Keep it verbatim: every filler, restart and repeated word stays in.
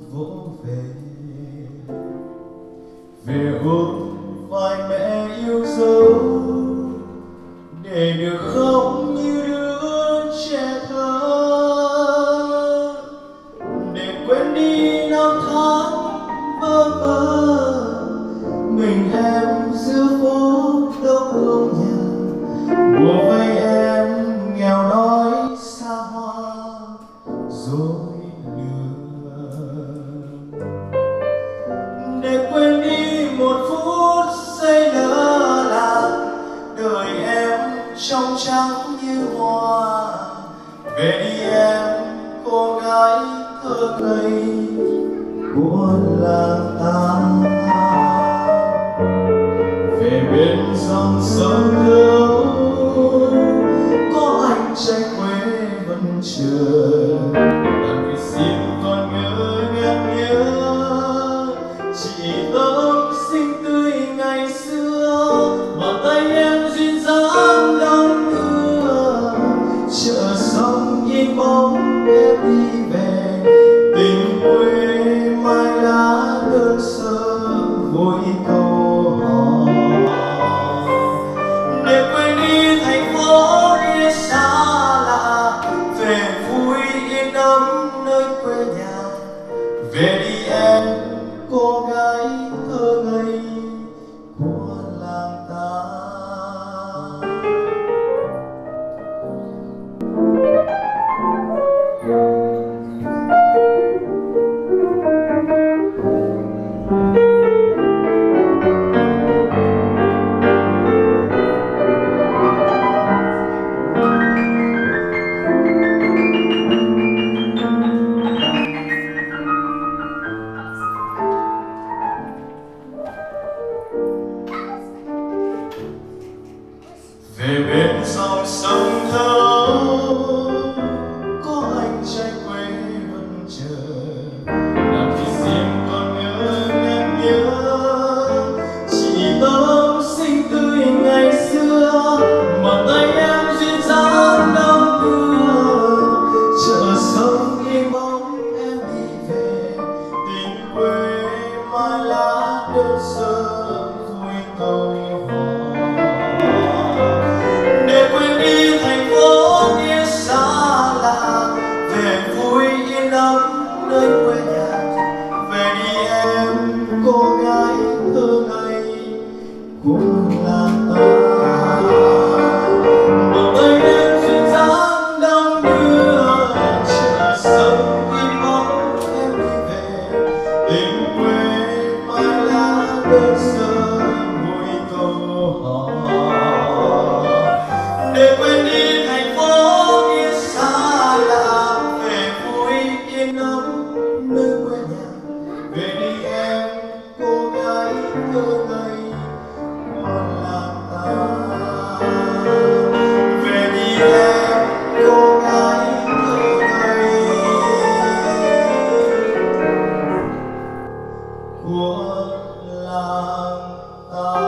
vỗ về về ôm vai mẹ yêu dấu để được khóc như đứa trẻ thơ, để quên đi năm tháng bơ vơ mình em giữa phố đông không nhà, bùa vây em nghèo đói xa hoa rồi lừa, để quên đi một phút giây lơ là đời em trong trắng như hoa. Về đi em cô gái thơ ngây của làng ta, về bên dòng sông thơ có anh trai quê vẫn chờ, đàn vì xin còn ngỡ ngàng nhớ chị tâm xinh tươi ngày xưa, bàn tay em duyên dáng đong đưa chợ sông in bóng em đi về, tình quê mai lá đơn sơ vui câu hò, để quên đi thành phố đi xa lạ, về vui yên ấm nơi quê nhà. Về đi em cô gái thơ ngây của làng ta. Về bên dòng sông thơ có anh trai quê vẫn chờ, làm khi xin còn ngỡ ngàng nhớ chị tâm xinh tươi ngày xưa, bàn tay em duyên dáng đong đưa chợ sông in bóng em đi về, tình quê mai lá đơn sơ vui câu hò, để quên đi thành phố kia xa lạ, về vui yên ấm nơi quê nhà. Về đi em cô gái thơ ngây của làng ta, bàn tay em duyên dáng đong đưa chợ sông in bóng em đi về, tình quê mai lá đơn sơ vui câu hò, để quên đi thành phố kia xa lạ, về vui yên ấm nơi quê nhà. Về đi em cô gái thơ ngây của làng ta, về đi em cô gái thơ ngây của làng ta.